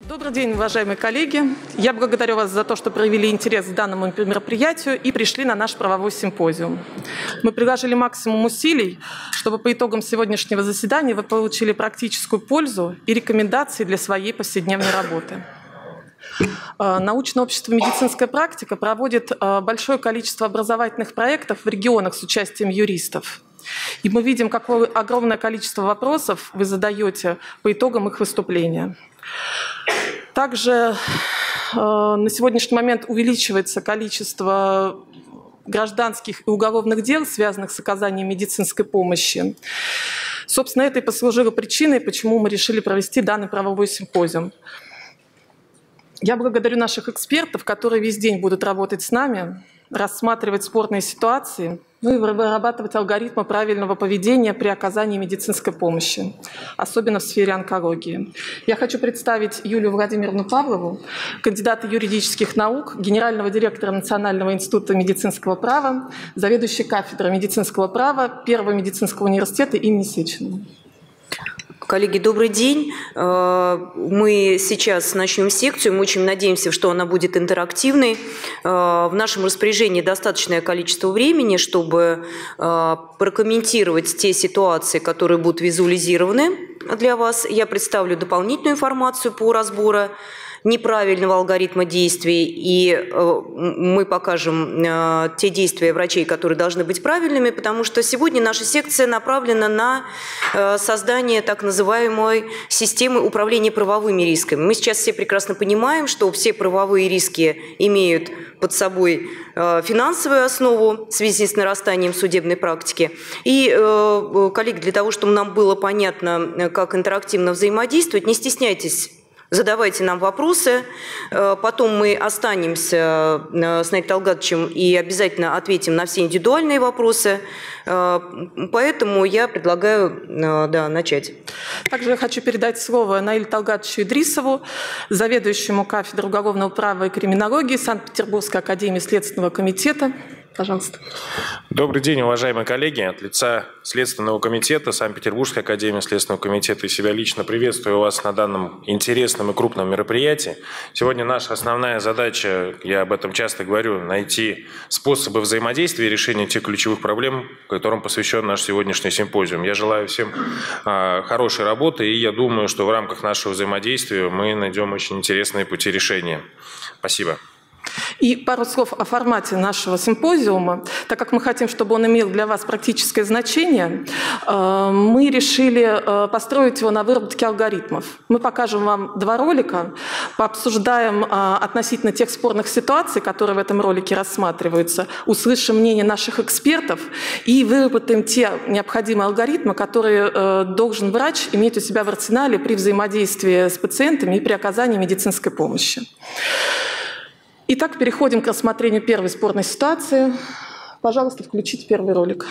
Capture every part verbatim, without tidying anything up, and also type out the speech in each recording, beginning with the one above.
Добрый день, уважаемые коллеги. Я благодарю вас за то, что проявили интерес к данному мероприятию и пришли на наш правовой симпозиум. Мы приложили максимум усилий, чтобы по итогам сегодняшнего заседания вы получили практическую пользу и рекомендации для своей повседневной работы. Научное общество «Медицинская практика» проводит большое количество образовательных проектов в регионах с участием юристов. И мы видим, какое огромное количество вопросов вы задаете по итогам их выступления. Также э, на сегодняшний момент увеличивается количество гражданских и уголовных дел, связанных с оказанием медицинской помощи. Собственно, это и послужило причиной, почему мы решили провести данный правовой симпозиум. Я благодарю наших экспертов, которые весь день будут работать с нами, рассматривать спорные ситуации, ну и вырабатывать алгоритмы правильного поведения при оказании медицинской помощи, особенно в сфере онкологии. Я хочу представить Юлию Владимировну Павлову, кандидата юридических наук, генерального директора Национального института медицинского права, заведующей кафедрой медицинского права Первого медицинского университета имени Сеченова. Коллеги, добрый день. Мы сейчас начнем секцию. Мы очень надеемся, что она будет интерактивной. В нашем распоряжении достаточное количество времени, чтобы прокомментировать те ситуации, которые будут визуализированы для вас. Я представлю дополнительную информацию по разбору неправильного алгоритма действий, и мы покажем те действия врачей, которые должны быть правильными, потому что сегодня наша секция направлена на создание так называемой системы управления правовыми рисками. Мы сейчас все прекрасно понимаем, что все правовые риски имеют под собой финансовую основу в связи с нарастанием судебной практики. И, коллеги, для того, чтобы нам было понятно, как интерактивно взаимодействовать, не стесняйтесь, задавайте нам вопросы, потом мы останемся с Наилем Талгатовичем и обязательно ответим на все индивидуальные вопросы. Поэтому я предлагаю да, начать. Также я хочу передать слово Наилю Талгатовичу Идрисову, заведующему кафедрой уголовного права и криминологии Санкт-Петербургской академии Следственного комитета. Пожалуйста. Добрый день, уважаемые коллеги. От лица Следственного комитета Санкт-Петербургской академии Следственного комитета и себя лично приветствую вас на данном интересном и крупном мероприятии. Сегодня наша основная задача, я об этом часто говорю, найти способы взаимодействия и решения тех ключевых проблем, которым посвящен наш сегодняшний симпозиум. Я желаю всем а, хорошей работы, и я думаю, что в рамках нашего взаимодействия мы найдем очень интересные пути решения. Спасибо. И пару слов о формате нашего симпозиума. Так как мы хотим, чтобы он имел для вас практическое значение, мы решили построить его на выработке алгоритмов. Мы покажем вам два ролика, пообсуждаем относительно тех спорных ситуаций, которые в этом ролике рассматриваются, услышим мнение наших экспертов и выработаем те необходимые алгоритмы, которые должен врач иметь у себя в арсенале при взаимодействии с пациентами и при оказании медицинской помощи. Итак, переходим к рассмотрению первой спорной ситуации. Пожалуйста, включите первый ролик.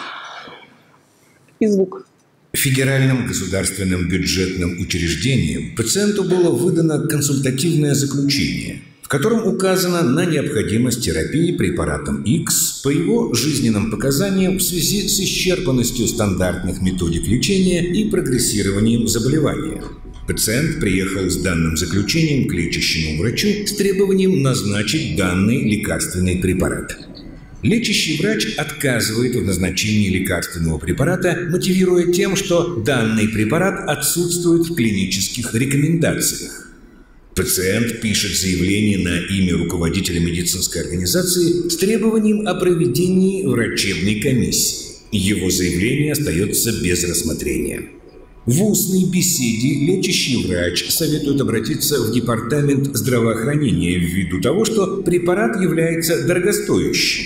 И звук. Федеральным государственным бюджетным учреждением пациенту было выдано консультативное заключение, в котором указано на необходимость терапии препаратом X по его жизненным показаниям в связи с исчерпанностью стандартных методик лечения и прогрессированием заболевания. Пациент приехал с данным заключением к лечащему врачу с требованием назначить данный лекарственный препарат. Лечащий врач отказывает в назначении лекарственного препарата, мотивируя тем, что данный препарат отсутствует в клинических рекомендациях. Пациент пишет заявление на имя руководителя медицинской организации с требованием о проведении врачебной комиссии. Его заявление остается без рассмотрения. В устной беседе лечащий врач советует обратиться в департамент здравоохранения ввиду того, что препарат является дорогостоящим.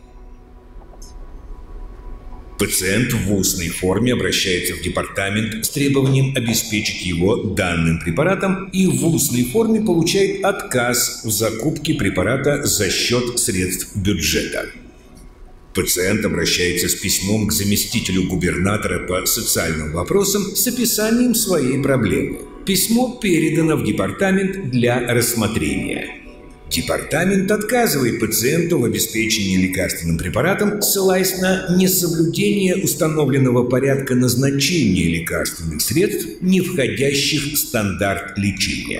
Пациент в устной форме обращается в департамент с требованием обеспечить его данным препаратом и в устной форме получает отказ в закупке препарата за счет средств бюджета. Пациент обращается с письмом к заместителю губернатора по социальным вопросам с описанием своей проблемы. Письмо передано в департамент для рассмотрения. Департамент отказывает пациенту в обеспечении лекарственным препаратом, ссылаясь на несоблюдение установленного порядка назначения лекарственных средств, не входящих в стандарт лечения.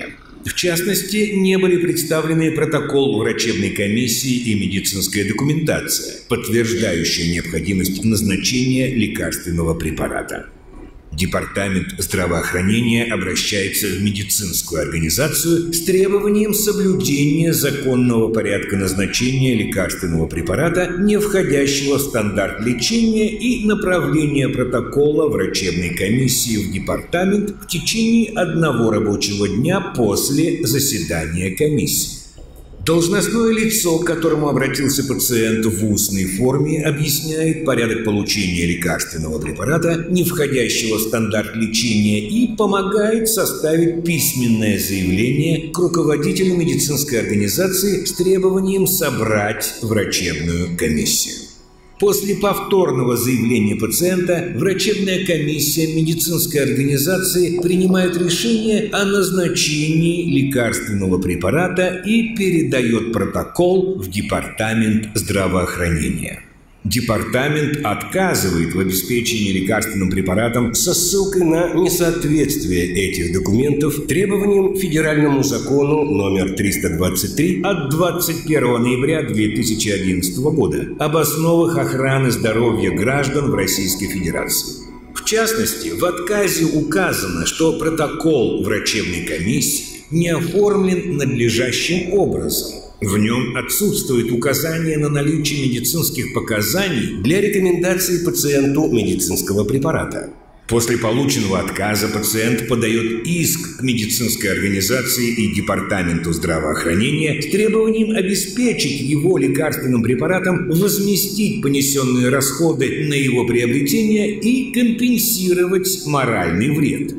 В частности, не были представлены протокол врачебной комиссии и медицинская документация, подтверждающая необходимость назначения лекарственного препарата. Департамент здравоохранения обращается в медицинскую организацию с требованием соблюдения законного порядка назначения лекарственного препарата, не входящего в стандарт лечения, и направления протокола врачебной комиссии в департамент в течение одного рабочего дня после заседания комиссии. Должностное лицо, к которому обратился пациент в устной форме, объясняет порядок получения лекарственного препарата, не входящего в стандарт лечения, и помогает составить письменное заявление к руководителю медицинской организации с требованием собрать врачебную комиссию. После повторного заявления пациента врачебная комиссия медицинской организации принимает решение о назначении лекарственного препарата и передает протокол в департамент здравоохранения. Департамент отказывает в обеспечении лекарственным препаратом со ссылкой на несоответствие этих документов требованиям федеральному закону номер триста двадцать три от двадцать первого ноября две тысячи одиннадцатого года об основах охраны здоровья граждан в Российской Федерации. В частности, в отказе указано, что протокол врачебной комиссии не оформлен надлежащим образом. В нем отсутствует указание на наличие медицинских показаний для рекомендации пациенту медицинского препарата. После полученного отказа пациент подает иск к медицинской организации и департаменту здравоохранения с требованием обеспечить его лекарственным препаратом, возместить понесенные расходы на его приобретение и компенсировать моральный вред.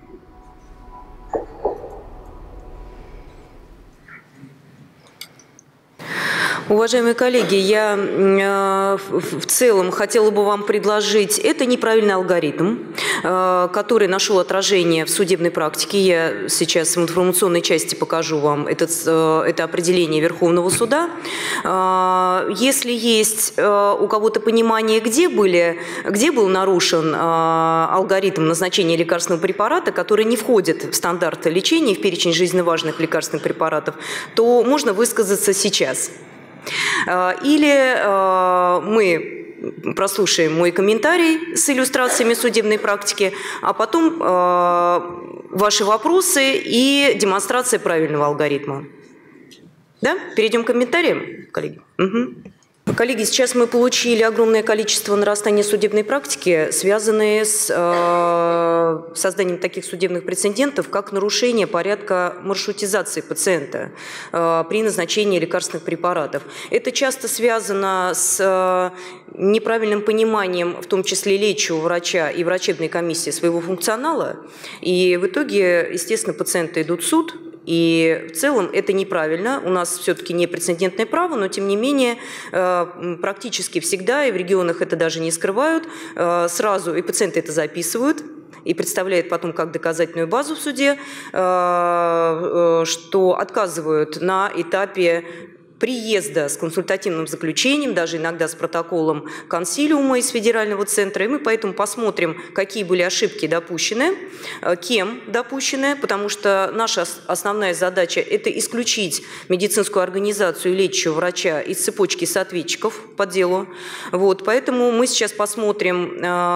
Уважаемые коллеги, я э, в целом хотела бы вам предложить, это неправильный алгоритм, э, который нашел отражение в судебной практике. Я сейчас в информационной части покажу вам этот, э, это определение Верховного суда. Э, если есть э, у кого-то понимание, где, были, где был нарушен э, алгоритм назначения лекарственного препарата, который не входит в стандарты лечения, в перечень жизненно важных лекарственных препаратов, то можно высказаться сейчас. Или э, мы прослушаем мой комментарий с иллюстрациями судебной практики, а потом э, ваши вопросы и демонстрация правильного алгоритма. Да? Перейдем к комментариям, коллеги? Угу. Коллеги, сейчас мы получили огромное количество нарастания судебной практики, связанные с э, созданием таких судебных прецедентов, как нарушение порядка маршрутизации пациента э, при назначении лекарственных препаратов. Это часто связано с э, неправильным пониманием, в том числе лечащего врача и врачебной комиссии, своего функционала. И в итоге, естественно, пациенты идут в суд. И в целом это неправильно, у нас все-таки не прецедентное право, но тем не менее практически всегда, и в регионах это даже не скрывают, сразу и пациенты это записывают, и представляют потом как доказательную базу в суде, что отказывают на этапе приезда с консультативным заключением, даже иногда с протоколом консилиума из федерального центра. И мы поэтому посмотрим, какие были ошибки допущены, кем допущены, потому что наша основная задача – это исключить медицинскую организацию и лечащего врача из цепочки соответчиков по делу. Вот, поэтому мы сейчас посмотрим,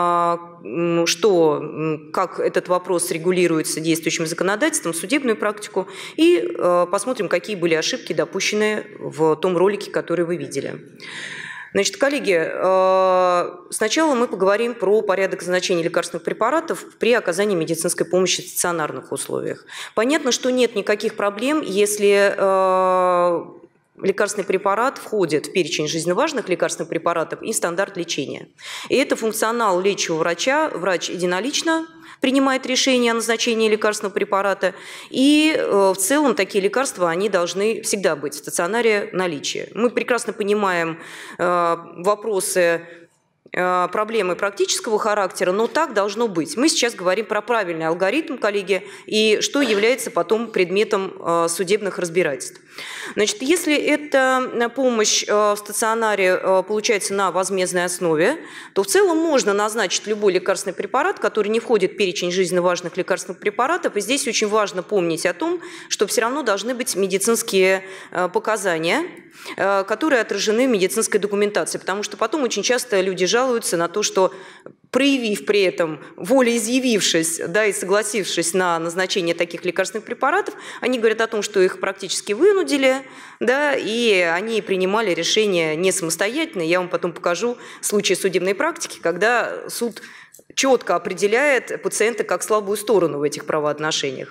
что, как этот вопрос регулируется действующим законодательством, судебную практику, и посмотрим, какие были ошибки допущены в том ролике, который вы видели. Значит, коллеги, сначала мы поговорим про порядок назначения лекарственных препаратов при оказании медицинской помощи в стационарных условиях. Понятно, что нет никаких проблем, если лекарственный препарат входит в перечень жизненно важных лекарственных препаратов и стандарт лечения. И это функционал лечащего врача, врач единолично принимает решение о назначении лекарственного препарата, и э, в целом такие лекарства, они должны всегда быть в стационаре наличия. Мы прекрасно понимаем э, вопросы проблемы практического характера, но так должно быть. Мы сейчас говорим про правильный алгоритм, коллеги, и что является потом предметом судебных разбирательств. Значит, если эта помощь в стационаре получается на возмездной основе, то в целом можно назначить любой лекарственный препарат, который не входит в перечень жизненно важных лекарственных препаратов. И здесь очень важно помнить о том, что все равно должны быть медицинские показания, которые отражены в медицинской документации, потому что потом очень часто люди жалуются на то, что, проявив при этом, волеизъявившись, да, и согласившись на назначение таких лекарственных препаратов, они говорят о том, что их практически вынудили, да, и они принимали решение не самостоятельно. Я вам потом покажу случаи судебной практики, когда суд четко определяет пациента как слабую сторону в этих правоотношениях.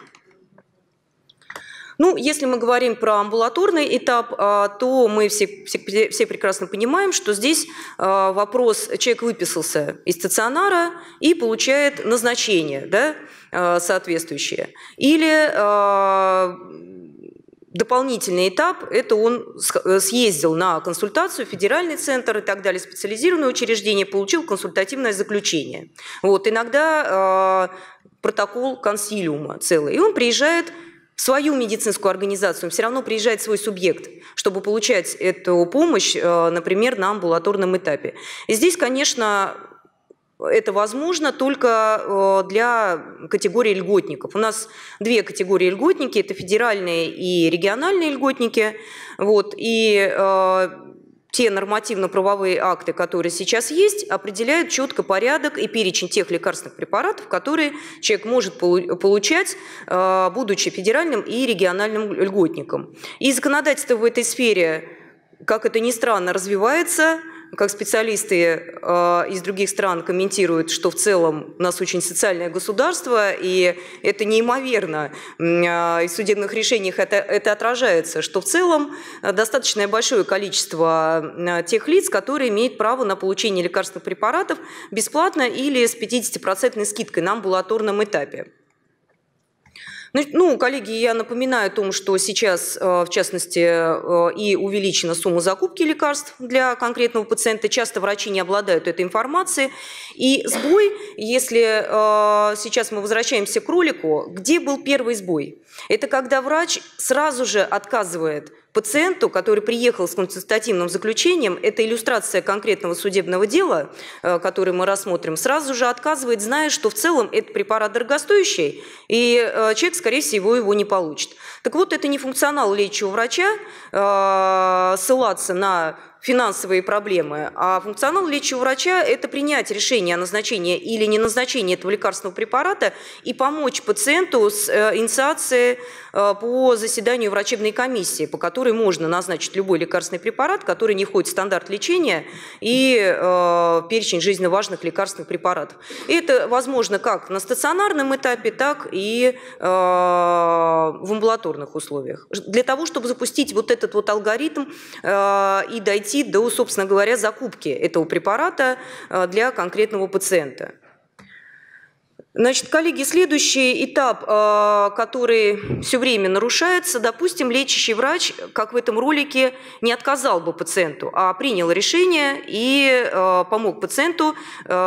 Ну, если мы говорим про амбулаторный этап, то мы все, все, все прекрасно понимаем, что здесь вопрос, человек выписался из стационара и получает назначение, да, соответствующее. Или дополнительный этап – это он съездил на консультацию в федеральный центр и так далее, специализированное учреждение, получил консультативное заключение. Вот, иногда протокол консилиума целый, и он приезжает в свою медицинскую организацию, все равно приезжает свой субъект, чтобы получать эту помощь, например, на амбулаторном этапе. И здесь, конечно, это возможно только для категории льготников. У нас две категории льготники, это федеральные и региональные льготники. Вот, и э, те нормативно-правовые акты, которые сейчас есть, определяют четко порядок и перечень тех лекарственных препаратов, которые человек может получать, будучи федеральным и региональным льготником. И законодательство в этой сфере, как это ни странно, развивается. Как специалисты э, из других стран комментируют, что в целом у нас очень социальное государство, и это неимоверно. Э, и в судебных решениях это, это отражается, что в целом достаточно большое количество тех лиц, которые имеют право на получение лекарственных препаратов бесплатно или с пятидесятипроцентной скидкой на амбулаторном этапе. Ну, коллеги, я напоминаю о том, что сейчас, в частности, и увеличена сумма закупки лекарств для конкретного пациента. Часто врачи не обладают этой информацией. И сбой, если сейчас мы возвращаемся к ролику, где был первый сбой? Это когда врач сразу же отказывает пациенту, который приехал с консультативным заключением, это иллюстрация конкретного судебного дела, который мы рассмотрим, сразу же отказывает, зная, что в целом этот препарат дорогостоящий, и человек, скорее всего, его не получит. Так вот, это не функционал лечащего врача ссылаться на финансовые проблемы, а функционал лечащего врача – это принять решение о назначении или не назначении этого лекарственного препарата и помочь пациенту с инициацией по заседанию врачебной комиссии, по которой можно назначить любой лекарственный препарат, который не входит в стандарт лечения и э, перечень жизненно важных лекарственных препаратов. И это возможно как на стационарном этапе, так и э, в амбулаторных условиях. Для того, чтобы запустить вот этот вот алгоритм э, и дойти до, собственно говоря, закупки этого препарата э, для конкретного пациента. Значит, коллеги, следующий этап, который все время нарушается, допустим, лечащий врач, как в этом ролике, не отказал бы пациенту, а принял решение и помог пациенту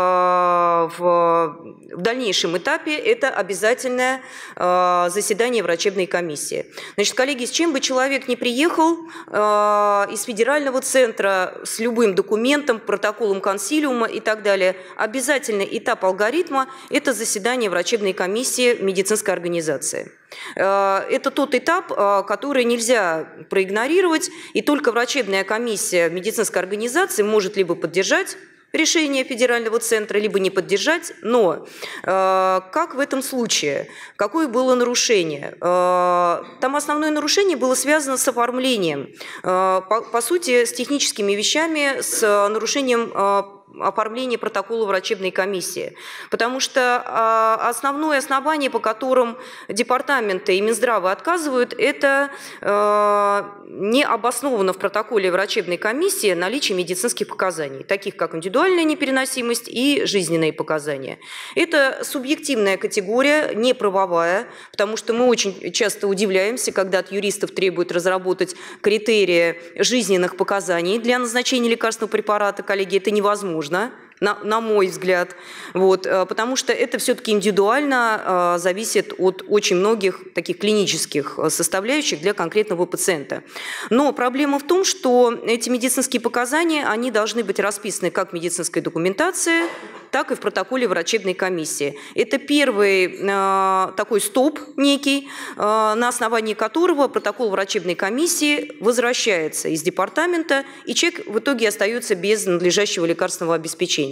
в дальнейшем этапе. Это обязательное заседание врачебной комиссии. Значит, коллеги, с чем бы человек ни приехал из федерального центра, с любым документом, протоколом консилиума и так далее, обязательный этап алгоритма – это заседание заседание врачебной комиссии медицинской организации. Это тот этап, который нельзя проигнорировать, и только врачебная комиссия медицинской организации может либо поддержать решение федерального центра, либо не поддержать. Но как в этом случае? Какое было нарушение? Там основное нарушение было связано с оформлением, по, по сути, с техническими вещами, с нарушением оформления протокола врачебной комиссии. Потому что основное основание, по которым департаменты и Минздрава отказывают, это не обосновано в протоколе врачебной комиссии наличие медицинских показаний, таких как индивидуальная непереносимость и жизненные показания. Это субъективная категория, не правовая, потому что мы очень часто удивляемся, когда от юристов требуют разработать критерии жизненных показаний для назначения лекарственного препарата. Коллеги, это невозможно. на, на мой взгляд, вот, потому что это все-таки индивидуально зависит от очень многих таких клинических составляющих для конкретного пациента. Но проблема в том, что эти медицинские показания, они должны быть расписаны как в медицинской документации, так и в протоколе врачебной комиссии. Это первый э, такой стоп некий, э, на основании которого протокол врачебной комиссии возвращается из департамента, и человек в итоге остается без надлежащего лекарственного обеспечения.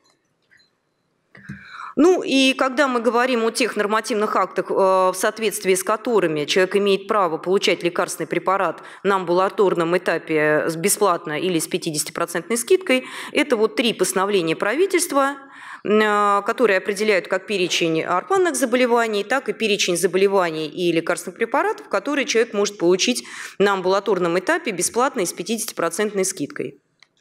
Ну и когда мы говорим о тех нормативных актах, в соответствии с которыми человек имеет право получать лекарственный препарат на амбулаторном этапе бесплатно или с пятидесятипроцентной скидкой, это вот три постановления правительства, которые определяют как перечень орфанных заболеваний, так и перечень заболеваний и лекарственных препаратов, которые человек может получить на амбулаторном этапе бесплатно и с пятидесятипроцентной скидкой.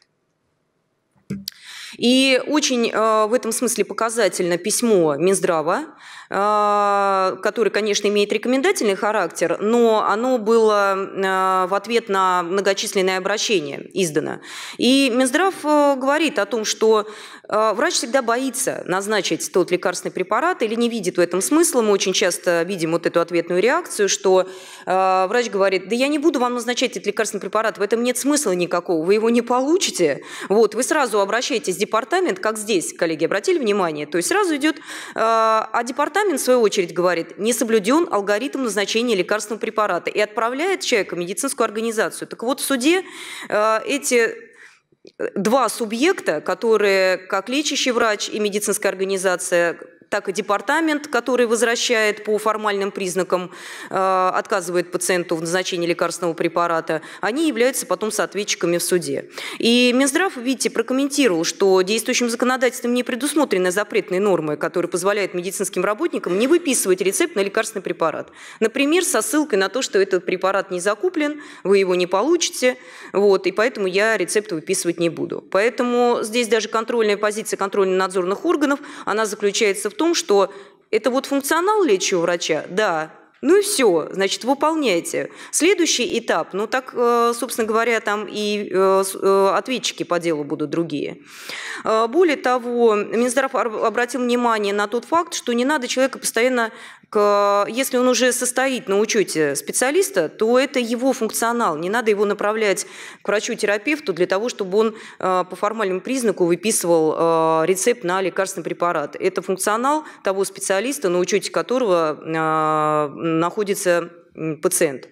И очень э, в этом смысле показательно письмо Минздрава, э, которое, конечно, имеет рекомендательный характер, но оно было э, в ответ на многочисленные обращения издано. И Минздрав э, говорит о том, что э, врач всегда боится назначить тот лекарственный препарат или не видит в этом смысла. Мы очень часто видим вот эту ответную реакцию, что э, врач говорит: да я не буду вам назначать этот лекарственный препарат, в этом нет смысла никакого, вы его не получите. Вот, вы сразу обращаетесь в департамент, как здесь, коллеги, обратили внимание, то есть сразу идет, а департамент, в свою очередь, говорит: не соблюден алгоритм назначения лекарственного препарата, и отправляет человека в медицинскую организацию. Так вот, в суде эти два субъекта, которые, как лечащий врач и медицинская организация, так и департамент, который возвращает по формальным признакам, э, отказывает пациенту в назначении лекарственного препарата, они являются потом соответчиками в суде. И Минздрав, видите, прокомментировал, что действующим законодательством не предусмотрены запретные нормы, которые позволяют медицинским работникам не выписывать рецепт на лекарственный препарат. Например, со ссылкой на то, что этот препарат не закуплен, вы его не получите, вот, и поэтому я рецепт выписывать не буду. Поэтому здесь даже контрольная позиция контрольно-надзорных органов, она заключается в том, что это вот функционал лечащего врача, да, ну и все, значит, выполняйте. Следующий этап, ну так, собственно говоря, там и ответчики по делу будут другие. Более того, Минздрав обратил внимание на тот факт, что не надо человека постоянно, если он уже состоит на учете специалиста, то это его функционал, не надо его направлять к врачу-терапевту для того, чтобы он по формальному признаку выписывал рецепт на лекарственный препарат. Это функционал того специалиста, на учете которого находится пациент.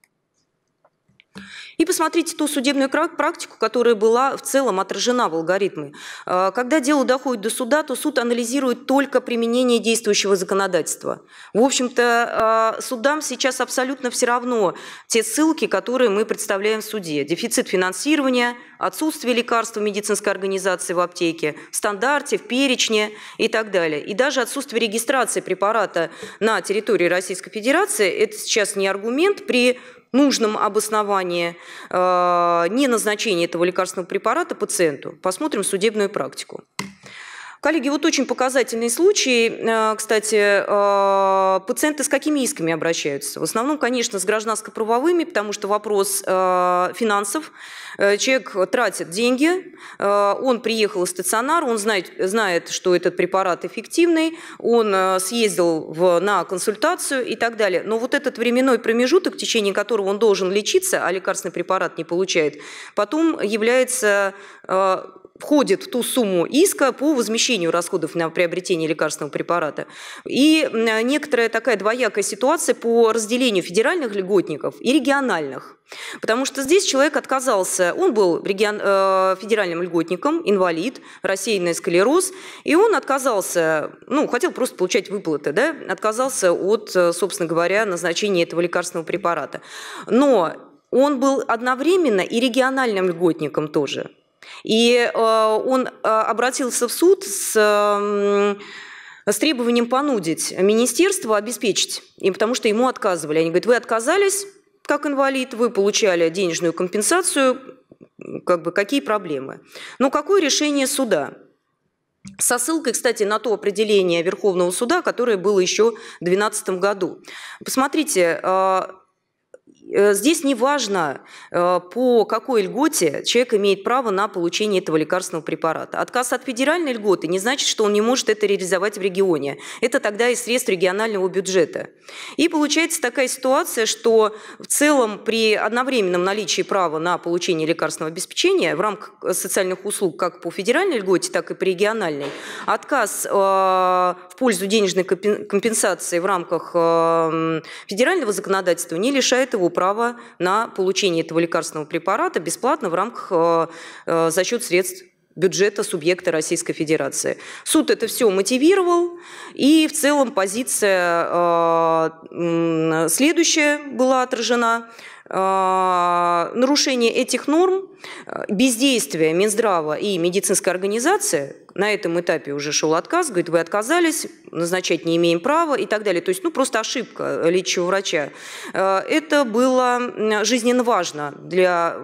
И посмотрите ту судебную практику, которая была в целом отражена в алгоритме. Когда дело доходит до суда, то суд анализирует только применение действующего законодательства. В общем-то, судам сейчас абсолютно все равно те ссылки, которые мы представляем в суде. Дефицит финансирования, отсутствие лекарств в медицинской организации в аптеке, в стандарте, в перечне и так далее. И даже отсутствие регистрации препарата на территории Российской Федерации – это сейчас не аргумент при нужном обосновании э, не назначения этого лекарственного препарата пациенту. Посмотрим судебную практику. Коллеги, вот очень показательный случай. Э, кстати, э, пациенты с какими исками обращаются? В основном, конечно, с гражданско-правовыми, потому что вопрос э, финансов. Человек тратит деньги, он приехал в стационар, он знает, знает, что этот препарат эффективный, он съездил в, на консультацию и так далее. Но вот этот временной промежуток, в течение которого он должен лечиться, а лекарственный препарат не получает, потом является... входит в ту сумму иска по возмещению расходов на приобретение лекарственного препарата. И некоторая такая двоякая ситуация по разделению федеральных льготников и региональных. Потому что здесь человек отказался, он был регион, э, федеральным льготником, инвалид, рассеянный склероз, и он отказался, ну, хотел просто получать выплаты, да, отказался от, собственно говоря, назначения этого лекарственного препарата. Но он был одновременно и региональным льготником тоже. И э, он э, обратился в суд с, э, с требованием понудить министерство обеспечить, и потому что ему отказывали. Они говорят: вы отказались как инвалид, вы получали денежную компенсацию, как бы какие проблемы? Но какое решение суда? Со ссылкой, кстати, на то определение Верховного суда, которое было еще в две тысячи двенадцатом году. Посмотрите, здесь не важно, по какой льготе человек имеет право на получение этого лекарственного препарата. Отказ от федеральной льготы не значит, что он не может это реализовать в регионе. Это тогда из средств регионального бюджета. И получается такая ситуация, что в целом при одновременном наличии права на получение лекарственного обеспечения в рамках социальных услуг как по федеральной льготе, так и по региональной, отказ в пользу денежной компенсации в рамках федерального законодательства не лишает его права на получение этого лекарственного препарата бесплатно в рамках за счет средств бюджета субъекта Российской Федерации. Суд это все мотивировал, и в целом позиция следующая была отражена. Нарушение этих норм, бездействие Минздрава и медицинской организации, на этом этапе уже шел отказ, говорит, вы отказались, назначать не имеем права и так далее. То есть, ну, просто ошибка лечащего врача. Это было жизненно важно для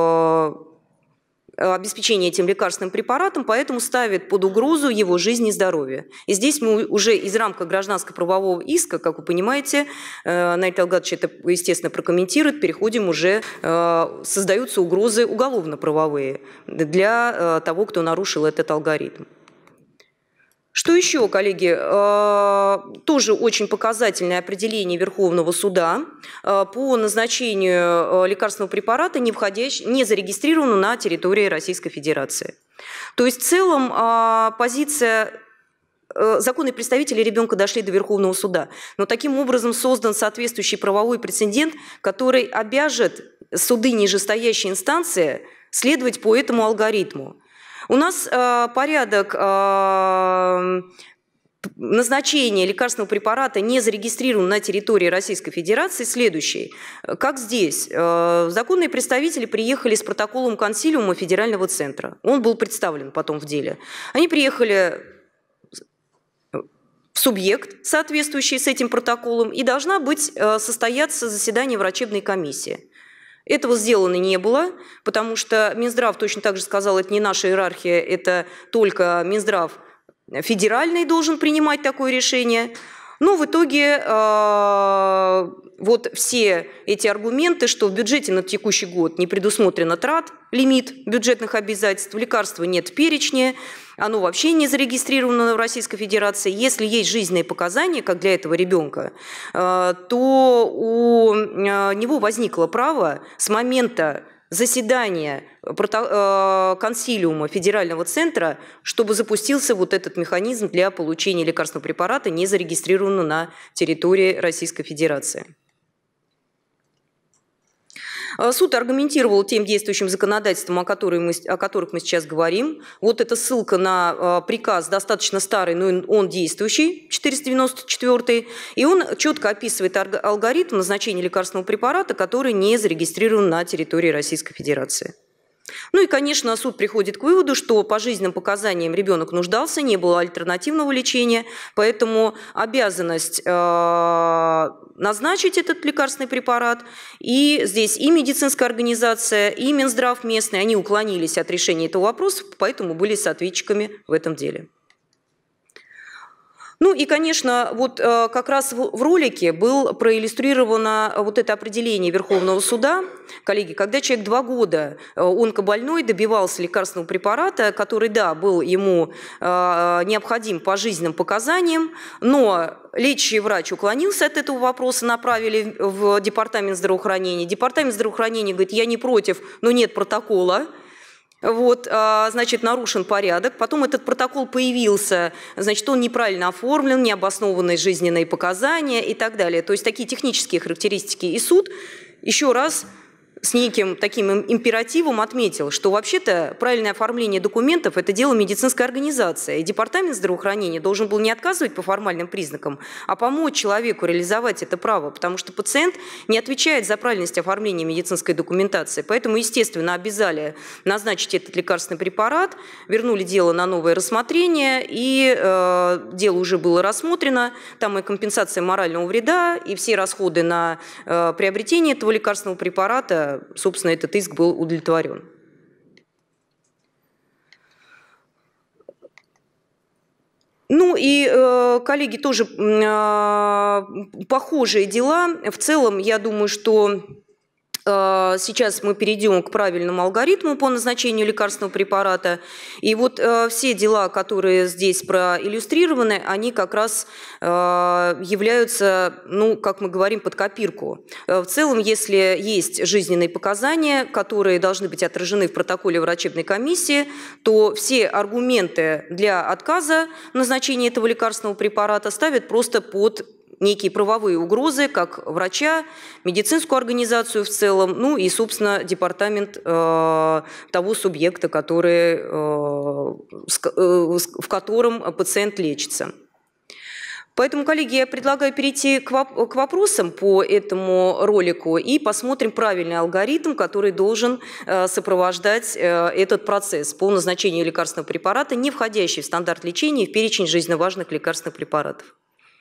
обеспечения этим лекарственным препаратом, поэтому ставит под угрозу его жизнь и здоровье. И здесь мы уже из рамка гражданско-правового иска, как вы понимаете, Наиль Талгатович это, естественно, прокомментирует, переходим уже, создаются угрозы уголовно-правовые для того, кто нарушил этот алгоритм. Что еще, коллеги? Тоже очень показательное определение Верховного суда по назначению лекарственного препарата, не, входящего, не зарегистрированного на территории Российской Федерации. То есть в целом позиция законные представители ребенка дошли до Верховного суда, но таким образом создан соответствующий правовой прецедент, который обяжет суды нижестоящей инстанции следовать по этому алгоритму. У нас э, порядок э, назначения лекарственного препарата не зарегистрирован на территории Российской Федерации следующий. Как здесь? Э, законные представители приехали с протоколом консилиума федерального центра. Он был представлен потом в деле. Они приехали в субъект, соответствующий с этим протоколом, и должна быть э, состояться заседание врачебной комиссии. Этого сделано не было, потому что Минздрав точно так же сказал, это не наша иерархия, это только Минздрав федеральный должен принимать такое решение. Но в итоге э, вот все эти аргументы, что в бюджете на текущий год не предусмотрено трат, лимит бюджетных обязательств, лекарства нет в перечне, оно вообще не зарегистрировано в Российской Федерации. Если есть жизненные показания, как для этого ребенка, э, то у э, него возникло право с момента заседания консилиума федерального центра, чтобы запустился вот этот механизм для получения лекарственного препарата, не зарегистрированного на территории Российской Федерации. Суд аргументировал тем действующим законодательством, о, мы, о которых мы сейчас говорим. Вот эта ссылка на приказ достаточно старый, но он действующий, четыреста девяносто четвёртый, и он четко описывает алгоритм назначения лекарственного препарата, который не зарегистрирован на территории Российской Федерации. Ну и, конечно, суд приходит к выводу, что по жизненным показаниям ребенок нуждался, не было альтернативного лечения, поэтому обязанность э, назначить этот лекарственный препарат, и здесь и медицинская организация, и Минздрав местный, они уклонились от решения этого вопроса, поэтому были соответчиками в этом деле. Ну и, конечно, вот э, как раз в, в ролике было проиллюстрировано вот это определение Верховного суда. Коллеги, когда человек два года э, онкобольной добивался лекарственного препарата, который, да, был ему э, необходим по жизненным показаниям, но лечащий врач уклонился от этого вопроса, направили в департамент здравоохранения. Департамент здравоохранения говорит, я не против, но нет протокола. Вот, значит, нарушен порядок. Потом этот протокол появился, значит, он неправильно оформлен, необоснованные жизненные показания и так далее. То есть такие технические характеристики. И суд еще раз с неким таким императивом отметил, что вообще-то правильное оформление документов – это дело медицинской организации. И департамент здравоохранения должен был не отказывать по формальным признакам, а помочь человеку реализовать это право, потому что пациент не отвечает за правильность оформления медицинской документации. Поэтому, естественно, обязали назначить этот лекарственный препарат, вернули дело на новое рассмотрение, и э, дело уже было рассмотрено. Там и компенсация морального вреда, и все расходы на э, приобретение этого лекарственного препарата, собственно, этот иск был удовлетворен. Ну и, э, коллеги, тоже э, похожие дела. В целом, я думаю, что Сейчас мы перейдем к правильному алгоритму по назначению лекарственного препарата. И вот все дела, которые здесь проиллюстрированы, они как раз являются, ну, как мы говорим, под копирку. В целом, если есть жизненные показания, которые должны быть отражены в протоколе врачебной комиссии, то все аргументы для отказа назначения этого лекарственного препарата ставят просто под некие правовые угрозы, как врача, медицинскую организацию в целом, ну и, собственно, департамент э, того субъекта, который, э, с, э, в котором пациент лечится. Поэтому, коллеги, я предлагаю перейти к, воп к вопросам по этому ролику и посмотрим правильный алгоритм, который должен э, сопровождать э, этот процесс по назначению лекарственного препарата, не входящий в стандарт лечения и в перечень жизненно важных лекарственных препаратов.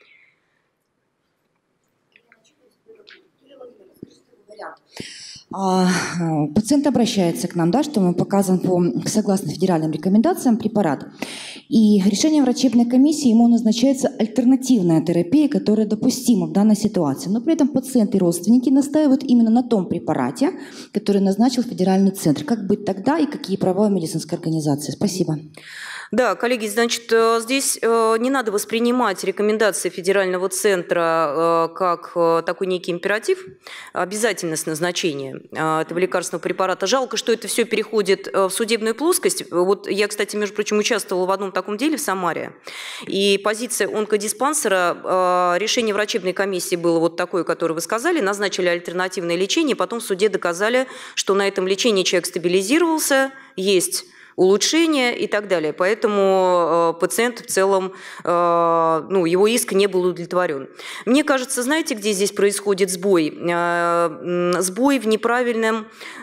Пациент обращается к нам, да, что мы показан по, согласно федеральным рекомендациям препарат. И решением врачебной комиссии ему назначается альтернативная терапия, которая допустима в данной ситуации. Но при этом пациент и родственники настаивают именно на том препарате, который назначил федеральный центр. Как быть тогда и какие права у медицинской организации? Спасибо. Да, коллеги, значит, здесь не надо воспринимать рекомендации федерального центра как такой некий императив, обязательность назначения этого лекарственного препарата. Жалко, что это все переходит в судебную плоскость. Вот я, кстати, между прочим, участвовала в одном таком деле в Самаре, и позиция онкодиспансера, решение врачебной комиссии было вот такое, которое вы сказали, назначили альтернативное лечение, потом в суде доказали, что на этом лечении человек стабилизировался, есть улучшения и так далее. Поэтому э, пациент в целом, э, ну, его иск не был удовлетворен. Мне кажется, знаете, где здесь происходит сбой? Э, сбой в неправильном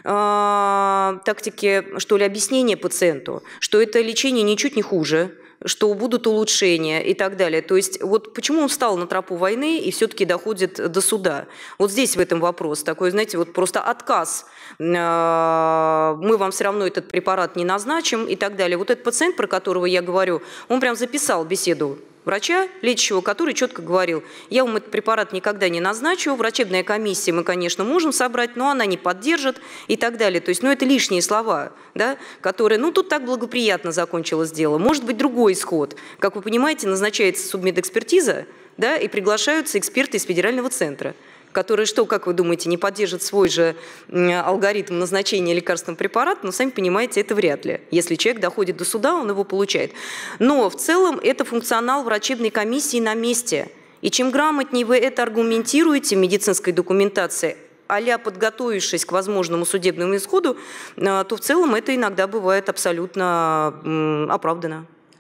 э, тактике, что ли, объяснения пациенту, что это лечение ничуть не хуже, что будут улучшения и так далее. То есть вот почему он встал на тропу войны и все-таки доходит до суда? Вот здесь в этом вопрос такой, знаете, вот просто отказ. Мы вам все равно этот препарат не назначим и так далее. Вот этот пациент, про которого я говорю, он прям записал беседу врача, лечащего, который четко говорил: я вам этот препарат никогда не назначу, врачебная комиссия мы, конечно, можем собрать, но она не поддержит и так далее. То есть, ну, это лишние слова, да, которые, ну, тут так благоприятно закончилось дело. Может быть, другой исход. Как вы понимаете, назначается судмедэкспертиза, да, и приглашаются эксперты из федерального центра, которые, что, как вы думаете, не поддержат свой же алгоритм назначения лекарственного препарата, но, сами понимаете, это вряд ли. Если человек доходит до суда, он его получает. Но в целом это функционал врачебной комиссии на месте. И чем грамотнее вы это аргументируете в медицинской документации, а-ля подготовившись к возможному судебному исходу, то в целом это иногда бывает абсолютно оправдано.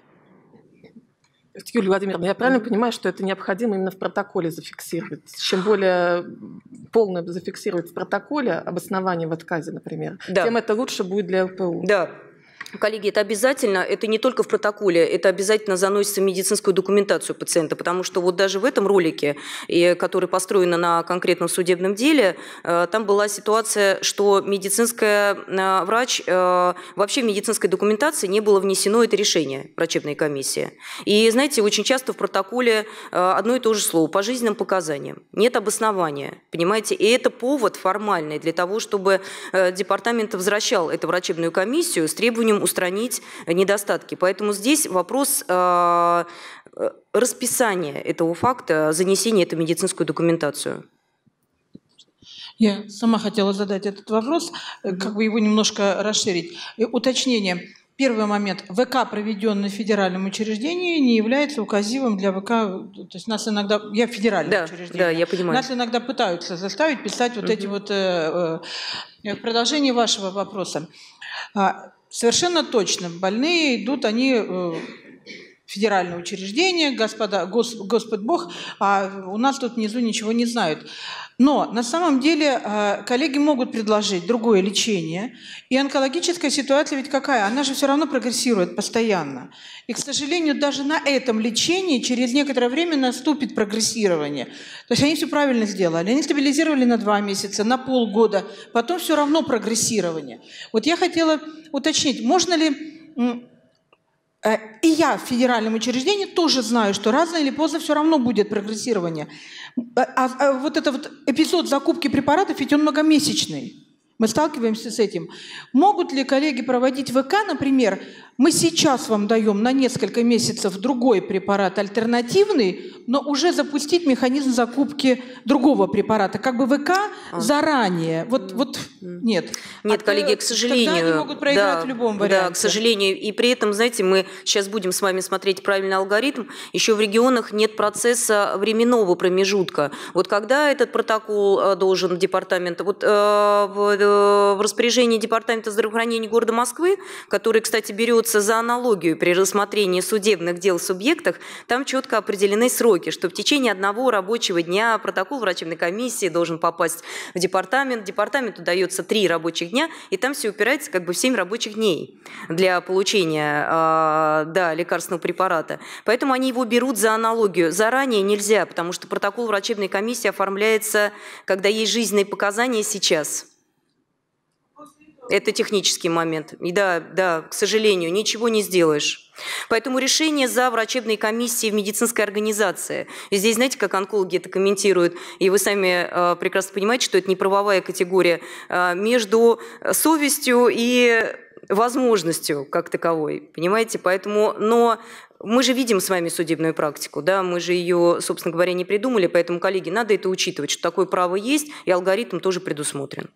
Юлия Владимировна, я правильно понимаю, что это необходимо именно в протоколе зафиксировать? Чем более полно зафиксировать в протоколе обоснование в отказе, например, да, тем это лучше будет для ЛПУ. Да. Коллеги, это обязательно, это не только в протоколе, это обязательно заносится в медицинскую документацию пациента, потому что вот даже в этом ролике, который построен на конкретном судебном деле, там была ситуация, что медицинская врач, вообще в медицинской документации не было внесено это решение врачебной комиссии. И, знаете, очень часто в протоколе одно и то же слово: по жизненным показаниям. Нет обоснования, понимаете? И это повод формальный для того, чтобы департамент возвращал эту врачебную комиссию с требованием устранить недостатки. Поэтому здесь вопрос э, расписания этого факта, занесения это в медицинскую документацию. Я сама хотела задать этот вопрос, как бы его немножко расширить. И уточнение. Первый момент. ВК, проведенный в федеральном учреждении, не является указивом для ВК. То есть нас иногда... Я федеральное да, учреждение. Да, я понимаю. Нас иногда пытаются заставить писать вот угу. эти вот... Э, э, в продолжении вашего вопроса. Совершенно точно. Больные идут, они в федеральное учреждение, господа, гос, Господь Бог, а у нас тут внизу ничего не знают. Но на самом деле коллеги могут предложить другое лечение. И онкологическая ситуация ведь какая? Она же все равно прогрессирует постоянно. И, к сожалению, даже на этом лечении через некоторое время наступит прогрессирование. То есть они все правильно сделали. Они стабилизировали на два месяца, на полгода. Потом все равно прогрессирование. Вот я хотела уточнить, можно ли И я в федеральном учреждении тоже знаю, что рано или поздно все равно будет прогрессирование. А, а вот этот вот эпизод закупки препаратов, ведь он многомесячный. Мы сталкиваемся с этим. Могут ли коллеги проводить ВК, например, мы сейчас вам даем на несколько месяцев другой препарат альтернативный, но уже запустить механизм закупки другого препарата, как бы ВК а. заранее. Вот, вот нет. Нет, а коллеги, к сожалению. Тогда они могут проиграть да, в любом варианте. Да, к сожалению. И при этом, знаете, мы сейчас будем с вами смотреть правильный алгоритм. Еще в регионах нет процесса временного промежутка. Вот когда этот протокол должен департамент... Вот э, в, в распоряжении департамента здравоохранения города Москвы, который, кстати, берется за аналогию при рассмотрении судебных дел в субъектах, там четко определены сроки, что в течение одного рабочего дня протокол врачебной комиссии должен попасть в департамент. Департаменту дается три рабочих дня, и там все упирается как бы в семь рабочих дней для получения э, да, лекарственного препарата. Поэтому они его берут за аналогию. Заранее нельзя, потому что протокол врачебной комиссии оформляется, когда есть жизненные показания сейчас. Это технический момент. И да, да, к сожалению, ничего не сделаешь. Поэтому решение за врачебной комиссией в медицинской организации. И здесь, знаете, как онкологи это комментируют, и вы сами э, прекрасно понимаете, что это не правовая категория, э, между совестью и возможностью как таковой. Понимаете? Поэтому, но мы же видим с вами судебную практику, да, мы же ее, собственно говоря, не придумали, поэтому, коллеги, надо это учитывать, что такое право есть, и алгоритм тоже предусмотрен.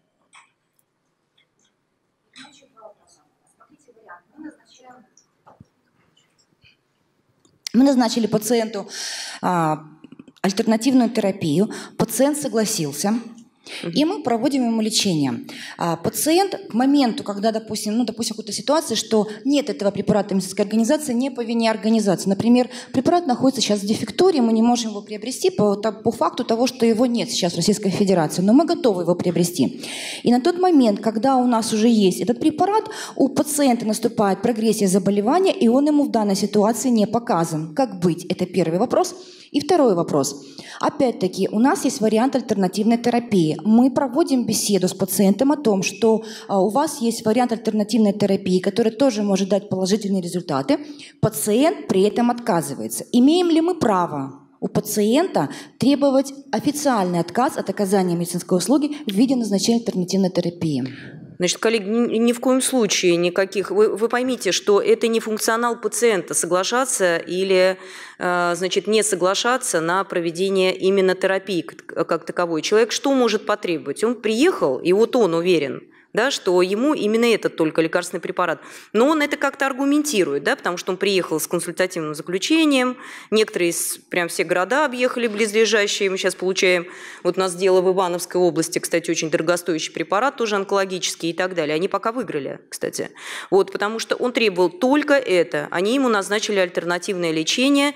Мы назначили пациенту а, альтернативную терапию, пациент согласился, и мы проводим ему лечение. А, пациент к моменту, когда, допустим, ну, допустим, какой-то ситуации, что нет этого препарата в медицинской организации, не по вине организации. Например, препарат находится сейчас в дефектории, мы не можем его приобрести по, по факту того, что его нет сейчас в Российской Федерации, но мы готовы его приобрести. И на тот момент, когда у нас уже есть этот препарат, у пациента наступает прогрессия заболевания, и он ему в данной ситуации не показан. Как быть? Это первый вопрос. И второй вопрос. Опять-таки, у нас есть вариант альтернативной терапии. Мы проводим беседу с пациентом о том, что а, у вас есть вариант альтернативной терапии, который тоже может дать положительные результаты. Пациент при этом отказывается. Имеем ли мы право у пациента требовать официальный отказ от оказания медицинской услуги в виде назначения альтернативной терапии? Значит, коллеги, ни, ни в коем случае никаких. Вы, вы поймите, что это не функционал пациента соглашаться или, э, значит, не соглашаться на проведение именно терапии как, как таковой. Человек что может потребовать? Он приехал, и вот он уверен, да, что ему именно этот только лекарственный препарат. Но он это как-то аргументирует, да, потому что он приехал с консультативным заключением, некоторые из, прям все города объехали близлежащие, мы сейчас получаем, вот у нас дело в Ивановской области, кстати, очень дорогостоящий препарат, тоже онкологический и так далее. Они пока выиграли, кстати. Вот, потому что он требовал только это. Они ему назначили альтернативное лечение.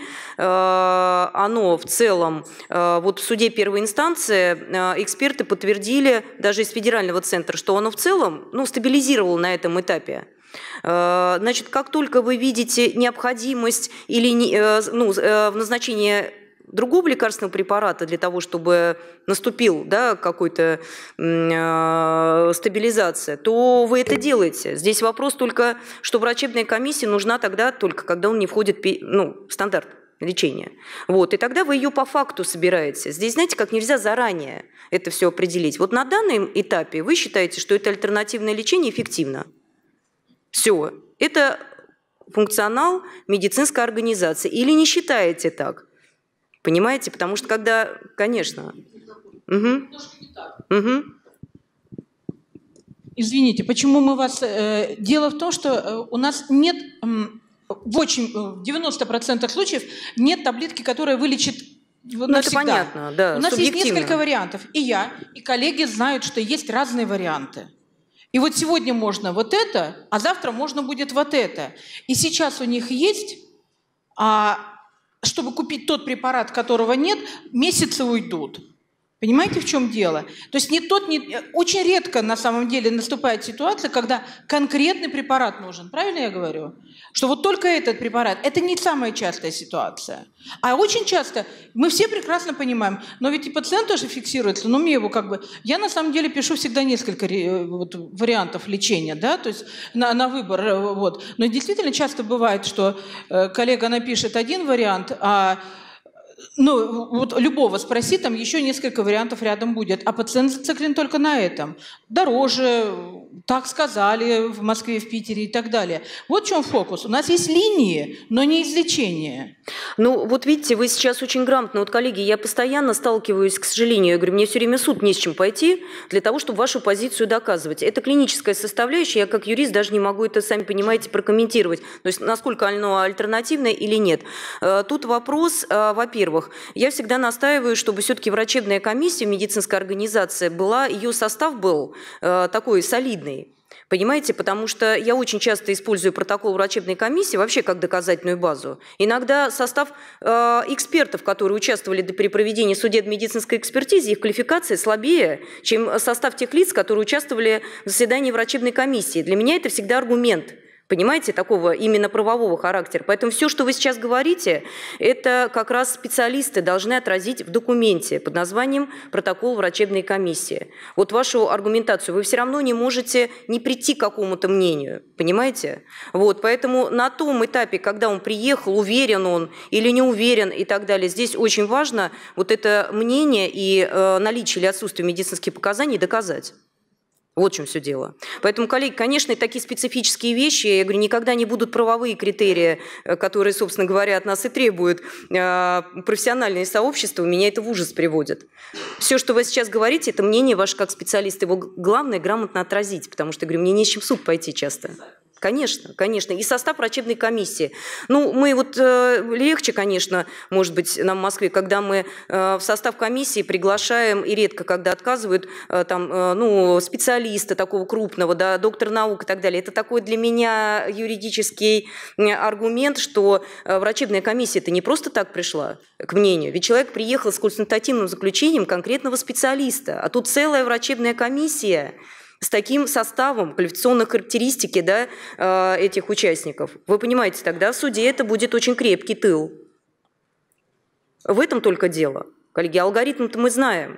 Оно в целом, вот в суде первой инстанции эксперты подтвердили, даже из федерального центра, что оно в целом В целом, ну, стабилизировал на этом этапе. Значит, как только вы видите необходимость или ну, в назначении другого лекарственного препарата для того, чтобы наступил, да, какой-то э, стабилизация, то вы это делаете. Здесь вопрос только, что врачебная комиссия нужна тогда только, когда он не входит, ну, в стандарт лечения. Вот, и тогда вы ее по факту собираете. Здесь, знаете, как нельзя заранее это все определить. Вот на данном этапе вы считаете, что это альтернативное лечение эффективно. Все. Это функционал медицинской организации. Или не считаете так? Понимаете? Потому что когда, конечно... Угу. Угу. Извините, почему мы вас... Э, дело в том, что э, у нас нет... Э, в очень в девяноста процентах случаев нет таблетки, которая вылечит навсегда. Ну, это понятно, да, у нас есть несколько вариантов. И я, и коллеги знают, что есть разные варианты. И вот сегодня можно вот это, а завтра можно будет вот это. И сейчас у них есть, а, чтобы купить тот препарат, которого нет, месяцы уйдут. Понимаете, в чем дело? То есть не тот, не... очень редко на самом деле наступает ситуация, когда конкретный препарат нужен. Правильно я говорю? Что вот только этот препарат. Это не самая частая ситуация. А очень часто, мы все прекрасно понимаем, но ведь и пациент тоже фиксируется, ну мне его как бы... Я на самом деле пишу всегда несколько вот, вариантов лечения, да, то есть на, на выбор, вот. Но действительно часто бывает, что э, коллега напишет один вариант, а ну, вот любого спроси, там еще несколько вариантов рядом будет, а пациент зациклен только на этом. Дороже, так сказали в Москве, в Питере и так далее. Вот в чем фокус. У нас есть линии, но не излечение. Ну, вот видите, вы сейчас очень грамотно. Вот, коллеги, я постоянно сталкиваюсь, к сожалению, я говорю, мне все время в суд не с чем пойти для того, чтобы вашу позицию доказывать. Это клиническая составляющая, я как юрист даже не могу это, сами понимаете, прокомментировать. То есть, насколько оно альтернативное или нет. Тут вопрос, во-первых, я всегда настаиваю, чтобы все-таки врачебная комиссия, медицинская организация была, ее состав был такой солидный. Понимаете, потому что я очень часто использую протокол врачебной комиссии вообще как доказательную базу. Иногда состав э, экспертов, которые участвовали при проведении судебно-медицинской экспертизы, их квалификация слабее, чем состав тех лиц, которые участвовали в заседании врачебной комиссии. Для меня это всегда аргумент. Понимаете, такого именно правового характера. Поэтому все, что вы сейчас говорите, это как раз специалисты должны отразить в документе под названием «Протокол врачебной комиссии». Вот вашу аргументацию вы все равно не можете не прийти к какому-то мнению, понимаете? Вот, поэтому на том этапе, когда он приехал, уверен он или не уверен и так далее, здесь очень важно вот это мнение и э, наличие или отсутствие медицинских показаний доказать. Вот в чем все дело. Поэтому, коллеги, конечно, такие специфические вещи, я говорю, никогда не будут правовые критерии, которые, собственно говоря, от нас и требуют профессиональное сообщество, меня это в ужас приводит. Все, что вы сейчас говорите, это мнение ваше как специалиста, его главное грамотно отразить, потому что, я говорю, мне не с чем в суд пойти часто. Конечно, конечно. И состав врачебной комиссии. Ну, мы вот э, легче, конечно, может быть, нам в Москве, когда мы э, в состав комиссии приглашаем, и редко, когда отказывают, э, там, э, ну, специалиста такого крупного, да, доктор наук и так далее. Это такой для меня юридический аргумент, что э, врачебная комиссия-то не просто так пришла к мнению. Ведь человек приехал с консультативным заключением конкретного специалиста, а тут целая врачебная комиссия с таким составом квалификационных характеристики, да, этих участников. Вы понимаете, тогда в суде это будет очень крепкий тыл. В этом только дело. Коллеги, алгоритм-то мы знаем.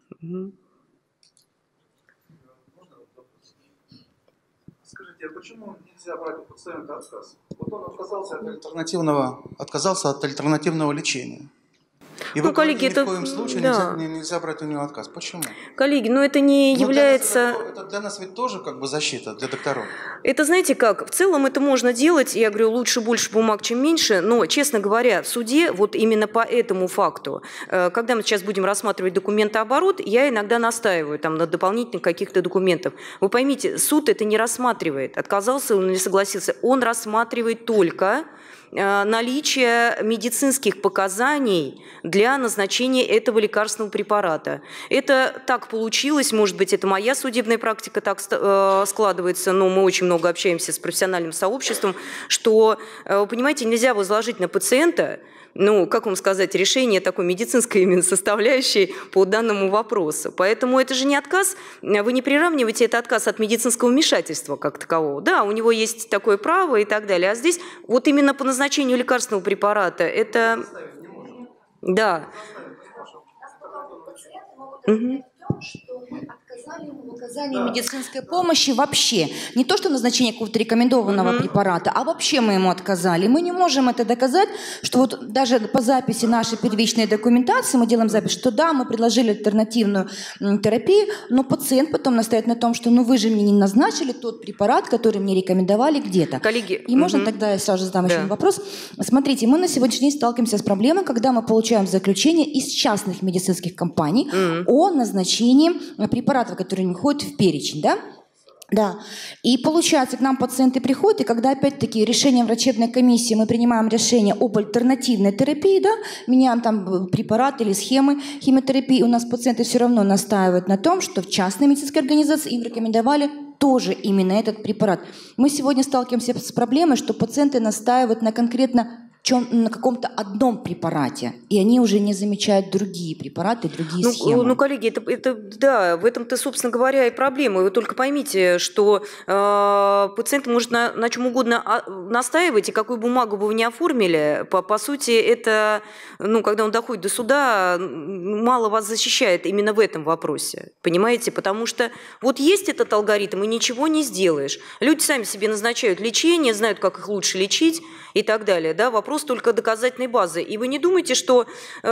Скажите, а почему нельзя брать у пациента отказ? Вот он отказался от альтернативного, отказался от альтернативного лечения. И ну, вы коллеги, говорите, это... ни в коем случае да. нельзя, нельзя брать у него отказ. Почему? Коллеги, но это не но является... Для нас это, это для нас ведь тоже как бы защита, для докторов. Это знаете как? В целом это можно делать, я говорю, лучше больше бумаг, чем меньше, но, честно говоря, в суде вот именно по этому факту, когда мы сейчас будем рассматривать документооборот, я иногда настаиваю там на дополнительных каких-то документах. Вы поймите, суд это не рассматривает, отказался он или согласился, он рассматривает только наличие медицинских показаний для назначения этого лекарственного препарата. Это так получилось, может быть, это моя судебная практика так складывается, но мы очень много общаемся с профессиональным сообществом, что, вы понимаете, нельзя возложить на пациента, ну, как вам сказать, решение такой медицинской именно составляющей по данному вопросу. Поэтому это же не отказ, вы не приравниваете это отказ от медицинского вмешательства как такового. Да, у него есть такое право и так далее. А здесь вот именно по назначению лекарственного препарата это... Да. Угу. В оказании медицинской помощи вообще. Не то, что назначение какого-то рекомендованного mm-hmm. препарата, а вообще мы ему отказали. Мы не можем это доказать, что вот даже по записи нашей первичной документации мы делаем запись, что да, мы предложили альтернативную терапию, но пациент потом настаивает на том, что ну вы же мне не назначили тот препарат, который мне рекомендовали где-то. Коллеги, и mm-hmm. можно тогда я сразу задам да. еще один вопрос. Смотрите, мы на сегодняшний день сталкиваемся с проблемой, когда мы получаем заключение из частных медицинских компаний mm-hmm. о назначении препаратов, которые не входят в перечень, да? Да. И получается, к нам пациенты приходят, и когда опять-таки решением врачебной комиссии мы принимаем решение об альтернативной терапии, да, меняем там препараты или схемы химиотерапии, у нас пациенты все равно настаивают на том, что в частной медицинской организации им рекомендовали тоже именно этот препарат. Мы сегодня сталкиваемся с проблемой, что пациенты настаивают на конкретно чем на каком-то одном препарате, и они уже не замечают другие препараты, другие ну, схемы. Ну, коллеги, это, это да, в этом-то, собственно говоря, и проблема. Вы только поймите, что э, пациент может на, на чем угодно настаивать, и какую бумагу бы вы ни оформили, по, по сути, это, ну, когда он доходит до суда, мало вас защищает именно в этом вопросе, понимаете? Потому что вот есть этот алгоритм, и ничего не сделаешь. Люди сами себе назначают лечение, знают, как их лучше лечить и так далее, да, вопрос только доказательной базы. И вы не думаете, что,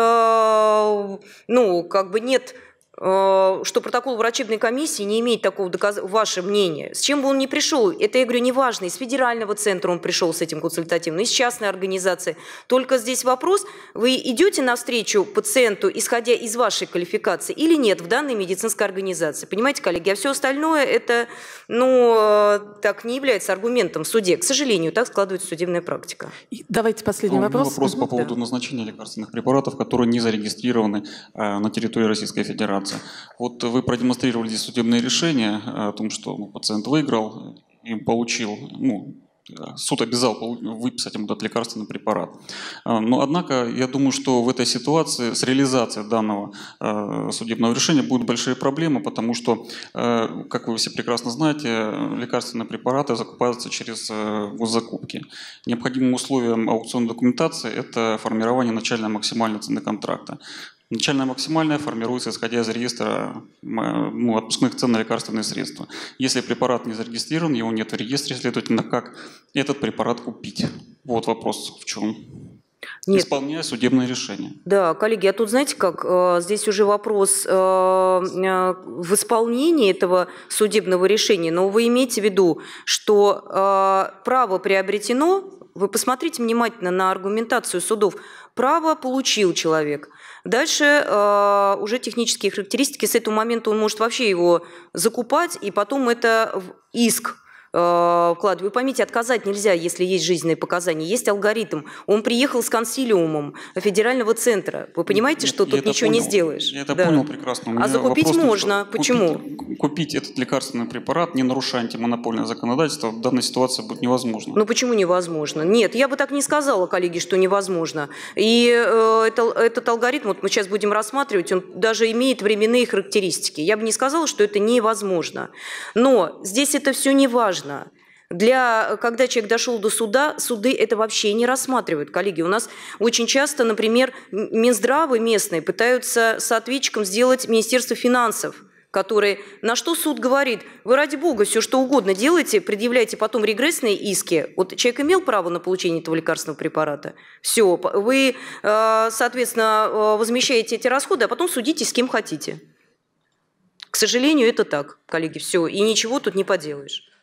э, ну, как бы нет, э, что протокол врачебной комиссии не имеет такого доказательства, ваше мнение. С чем бы он ни пришел, это, я говорю, не важно, из федерального центра он пришел с этим консультативным, из частной организации. Только здесь вопрос, вы идете навстречу пациенту, исходя из вашей квалификации, или нет в данной медицинской организации. Понимаете, коллеги, а все остальное, это, ну, так не является аргументом в суде. К сожалению, так складывается судебная практика. И давайте последний ну, вопрос. Вопрос по поводу да. назначения лекарственных препаратов, которые не зарегистрированы э, на территории Российской Федерации. Вот вы продемонстрировали здесь судебное решение о том, что ну, пациент выиграл и получил, ну, суд обязал выписать ему этот лекарственный препарат. Но, однако, я думаю, что в этой ситуации с реализацией данного э, судебного решения будут большие проблемы, потому что, э, как вы все прекрасно знаете, лекарственные препараты закупаются через э, госзакупки. Необходимым условием аукционной документации – это формирование начальной максимальной цены контракта. Начальная максимальная формируется, исходя из реестра ну, отпускных цен на лекарственные средства. Если препарат не зарегистрирован, его нет в регистре, следовательно, как этот препарат купить? Вот вопрос в чем. Нет. Исполняя судебное решение. Да, коллеги, а тут, знаете как, здесь уже вопрос в исполнении этого судебного решения, но вы имеете в виду, что право приобретено, вы посмотрите внимательно на аргументацию судов, право получил человек. Дальше э, уже технические характеристики, с этого момента он может вообще его закупать, и потом это в иск э, вкладывать. Вы поймите, отказать нельзя, если есть жизненные показания. Есть алгоритм. Он приехал с консилиумом федерального центра. Вы понимаете, что я тут ничего понял. не сделаешь? Я это да. понял прекрасно. А закупить можно. Купить, Почему? Купить этот лекарственный препарат, не нарушая антимонопольное законодательство, в данной ситуации будет невозможно. Ну почему невозможно? Нет, я бы так не сказала, коллеги, что невозможно. И э, это, этот алгоритм, вот мы сейчас будем рассматривать, он даже имеет временные характеристики. Я бы не сказала, что это невозможно. Но здесь это все не важно. Для, когда человек дошел до суда, суды это вообще не рассматривают, коллеги. У нас очень часто, например, Минздравы местные пытаются с ответчиком сделать Министерство финансов, которые, на что суд говорит, вы ради бога все что угодно делаете, предъявляете потом регрессные иски. Вот человек имел право на получение этого лекарственного препарата. Все, вы, соответственно, возмещаете эти расходы, а потом судитесь с кем хотите. К сожалению, это так, коллеги, все, и ничего тут не поделаешь.